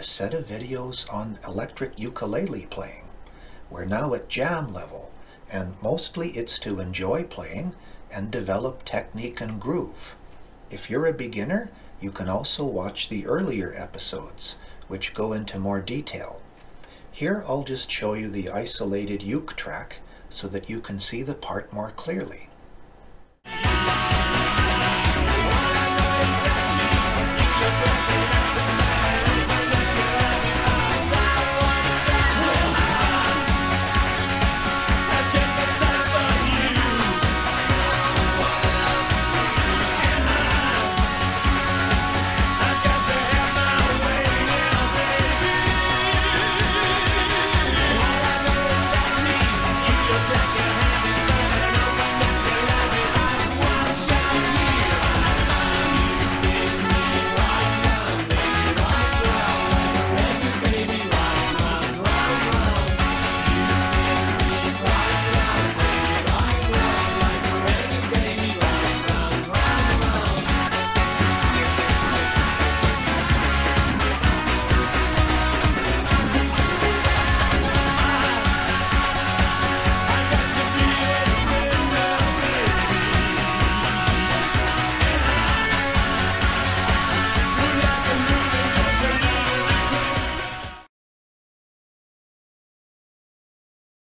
this set of videos on electric ukulele playing. We're now at jam level, and mostly it's to enjoy playing and develop technique and groove. If you're a beginner, you can also watch the earlier episodes, which go into more detail. Here I'll just show you the isolated uke track so that you can see the part more clearly.